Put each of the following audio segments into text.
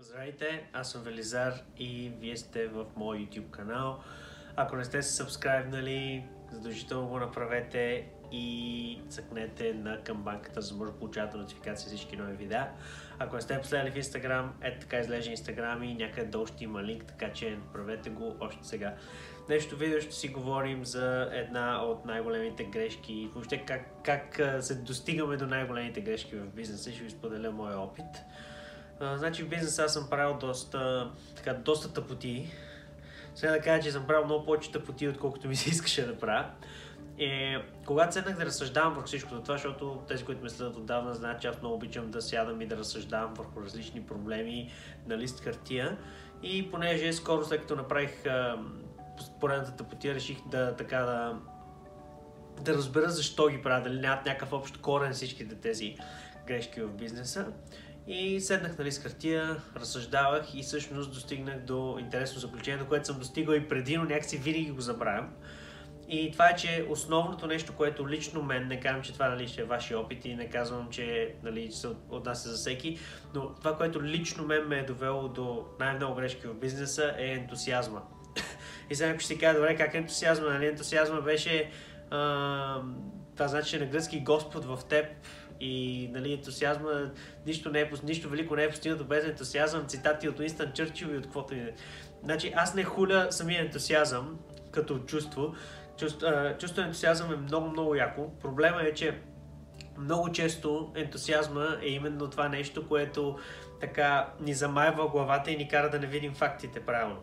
Здравейте, аз съм Велизар и вие сте в моя YouTube канал. Ако не сте се сабскрайбнали, задължително го направете и цъкнете на камбанката, за да може да получавате нотификации за всички нови видеа. Ако не сте последвали в Instagram, ето така изглежда Instagram и някъде долу ще има линк, така че направете го още сега. В днешното видео ще си говорим за една от най-големите грешки и въобще как се достигаме до най-големите грешки в бизнеса. Ще ви споделя моя опит. Значи в бизнеса аз съм правил доста тъпоти. Сега да кажа, че съм правил много повече тъпоти, отколкото ми се искаше да правя. Когато седнах да разсъждавам върху всичко това, защото тези, които ме следят отдавна, знаят, че аз много обичам да сядам и да разсъждавам върху различни проблеми на лист хартия. И понеже скоро, след като направих поредната тъпотия, реших да разбера защо ги правя, дали нямат някакъв общ корен всичките тези грешки в бизнеса. И седнах на лист хартия, разсъждавах и всъщност достигнах до интересно заключение, до което съм достигал и преди, но някакси винаги го забравям. И това е, че основното нещо, което лично мен, не казвам, че това ще е ваши опит и не казвам, че се отнася за всеки, но това, което лично мен ме е довело до най-много грешки в бизнеса е ентусиазма. И сега някой ще си казва, добре, как е ентусиазма? Нали? Ентусиазма беше, това значи, че на гръцки Господ в теб. И ентусиазма, нищо велико не е постигнато без ентусиазъм, цитати от Уинстън Чърчил и от каквото и да е. Значи аз не хуля самия ентусиазъм като чувство. Чувство ентусиазъм е много яко. Проблема е, че много често ентусиазма е именно това нещо, което така ни замайва главата и ни кара да не видим фактите правилно.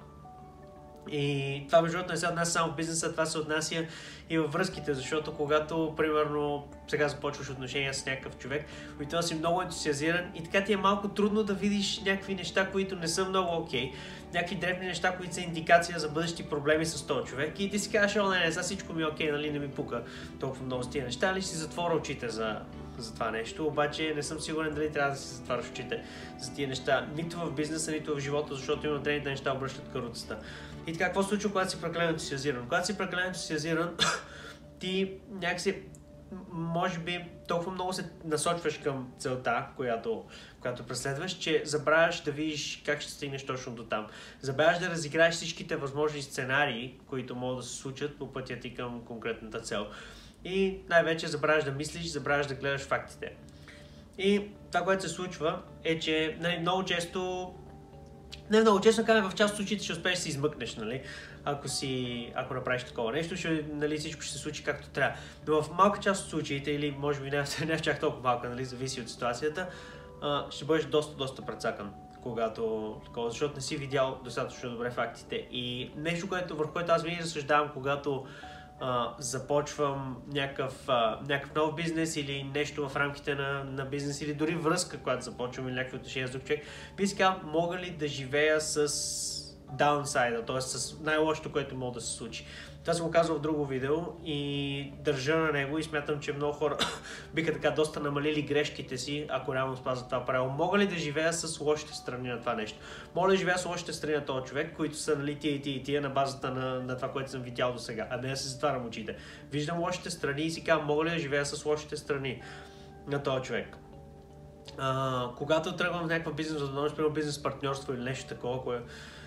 И това между другото не се отнася само в бизнеса, това се отнася и във връзките, защото когато, примерно, сега започваш отношения с някакъв човек, който си много ентусиазиран и така ти е малко трудно да видиш някакви неща, които не са много окей, някакви дребни неща, които са индикация за бъдещи проблеми с този човек и ти си кажеш, не, за всичко ми е окей, нали, не ми пука толкова много с тия неща, ли си затворя очите за това нещо, обаче не съм сигурен дали трябва да си затваряш очите за тия неща, нито в бизнеса, нито в живота, защото има дребните неща обръщат каруцата. И така, какво случва, когато си прекалено ентусиазиран? Когато си прекалено ентусиазиран, ти някакси, може би, толкова много се насочваш към целта, която преследваш, че забравяш да видиш как ще стигнеш точно до там. Забравяш да разиграеш всичките възможни сценарии, които могат да се случат по пътя ти към конкретната цел. И най-вече забравяш да мислиш, забравяш да гледаш фактите. И това, което се случва, е, че много често, казвам, в част от случаите ще успееш да се измъкнеш, нали? Ако направиш такова нещо, всичко ще се случи както трябва. Но в малка част от случаите, или може би не в чак толкова малка, нали, зависи от ситуацията, ще бъдеш доста прецакан, защото не си видял достатъчно добре фактите. И нещо, върху което аз винаги разсъждавам, когато започвам някакъв нов бизнес или нещо в рамките на бизнес, или дори връзка, когато започвам, или някакви отношения с друг човек, би си казал, мога ли да живея с даунсайда, т.е. с най-лошото, което мога да се случи. Това съм го казал в друго видео и държа на него и смятам, че много хора биха така доста намалили грешките си, ако реално спазват това правило. Мога ли да живея с лошите страни на това нещо? Мога ли да живея с лошите страни на този човек, които са, нали, тия на базата на това, което съм видял до сега, а не да се затварям очите. Виждам лошите страни и си казвам, мога ли да живея с лошите страни на този човек? Когато тръгвам в някаква бизнес партньорство или нещо такова,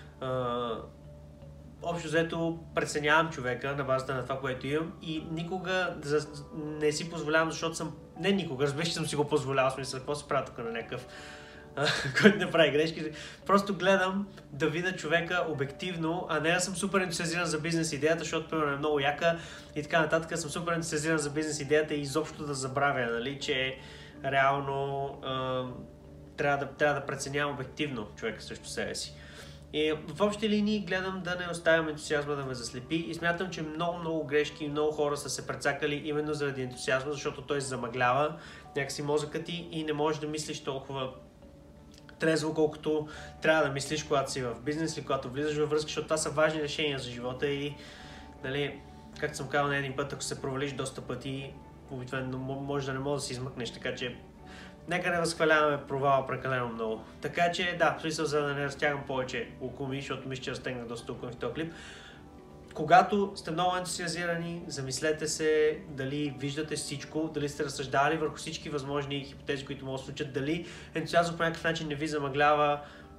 общо взето преценявам човека на базата на това, което имам и никога не си позволявам, защото разбира, че съм си го позволявал, смисъл, какво се правя тук на някакъв, който не прави грешки. Просто гледам да видя човека обективно, а не да съм супер ентусиазиран за бизнес идеята, защото примерно е много яка и така нататък. Съм супер ентусиазиран за бизнес идеята и изобщо да забравя, нали, че реално трябва да преценявам обективно човека срещу себе си. И в общи линии гледам да не оставям ентусиазма да ме заслепи и смятам, че много грешки и много хора са се прецакали именно заради ентусиазма, защото той замъглява някакси мозъка ти и не можеш да мислиш толкова трезво, колкото трябва да мислиш, когато си в бизнес или когато влизаш във връзка, защото това са важни решения за живота и, нали, както съм казал на един път, ако се провалиш доста пъти, обикновено може да не можеш да се измъкнеш, така че нека не възхваляваме провала прекалено много. Така че да, в смисъл, за да не разтягам повече около ми, защото мисля, че разтегнах доста около в този клип. Когато сте много ентусиазирани, замислете се дали виждате всичко, дали сте разсъждали върху всички възможни хипотези, които могат да случат, дали ентусиазъм по някакъв начин не ви замъглява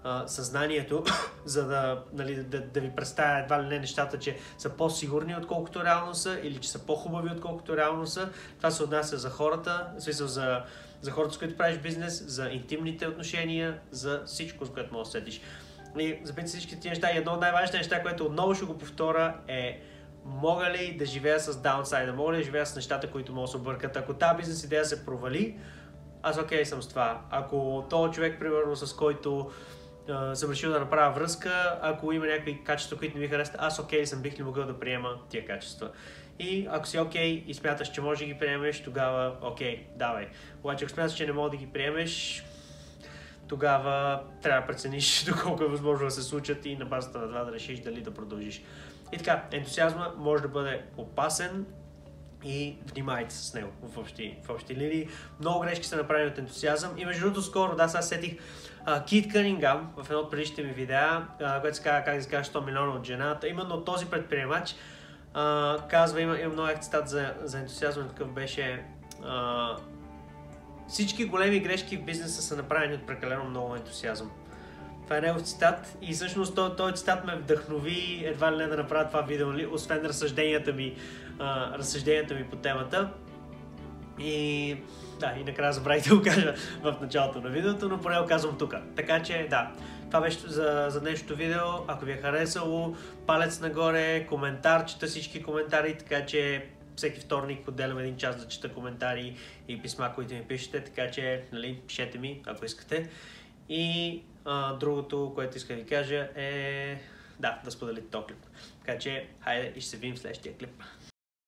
съзнанието, за да, нали, да ви представя едва ли не нещата, че са по-сигурни, отколкото реално са, или че са по-хубави, отколкото реално са. Това се отнася за хората, в смисъл за хората, с които правиш бизнес, за интимните отношения, за всичко, с което можеш да седиш. И запитайте всички тези неща. И едно от най-важните неща, което отново ще го повторя, е: мога ли да живея с даунсайда, мога ли да живея с нещата, които могат да се объркат. Ако тази бизнес идея се провали, аз окей съм с това. Ако този човек, примерно, с който съм решил да направя връзка, ако има някакви качества, които не ми харесват, аз окей съм, бих ли могъл да приема тия качества. И ако си окей и смяташ, че можеш да ги приемеш, тогава окей, давай. Обаче ако смяташ, че не можеш да ги приемеш, тогава трябва да прецениш доколко е възможно да се случат и на базата на това да решиш дали да продължиш. И така, ентусиазма може да бъде опасен и внимайте с него в общи линии. Много грешки са направени от ентусиазъм и между другото скоро, сега сетих, Кит Кънингъм в едно от предишните ми видеа, което се казва как да изкажеш 100 милиона от жената, именно този предприемач казва, има много цитат за ентусиазъм, такъв беше: всички големи грешки в бизнеса са направени от прекалено много ентусиазъм. Това е негов цитат и всъщност този цитат ме вдъхнови едва ли не да направя това видео, освен разсъжденията ми по темата. И да, и накрая забравих да го кажа в началото на видеото, но поне го казвам тук. Така че да, това беше за днешното видео. Ако ви е харесало, палец нагоре, коментар, чета всички коментари, така че всеки вторник отделям един час да чета коментари и писма, които ми пишете, така че, нали, пишете ми, ако искате. И другото, което иска да ви кажа, е да споделите този клип. Така че, хайде и ще се видим в следващия клип.